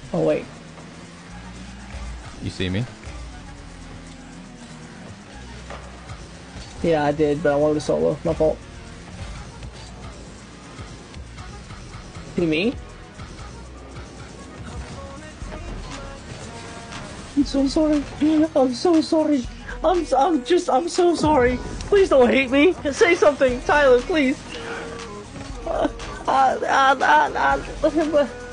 Oh, wait. You see me? Yeah, I did, but I wanted to solo. My fault. See me? I'm so sorry. I'm so sorry. I'm so sorry. Please don't hate me. Say something, Tyler, please.